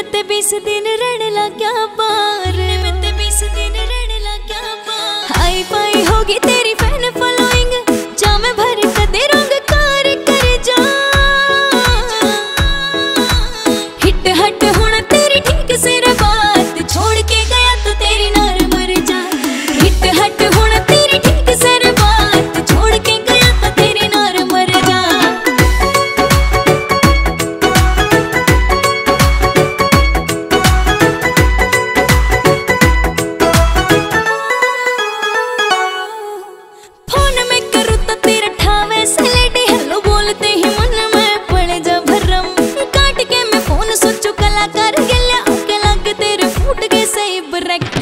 ते 20 दिन रहने लग गया बार में ते 20 दिन रहने लग गया बार। हाई फाई होगी तेरी फैन फॉलोइंग जा मैं भर कदे रंग कार कर जा। हिट हट होना तेरी ठीक से बात छोड़ के गया तो तेरी नार मर जा। हिट हट होना तेरी ठीक से बात छोड़ के गया तो तेरी नार मर जा। फोन में करूँ तो तेरा ठावे सलेडी हेलो बोलते ही मन में पड़े जा भरम। काट के मैं फोन सोचो कलाकार गल्या आके लग तेरे फूट के सही ब्रेक।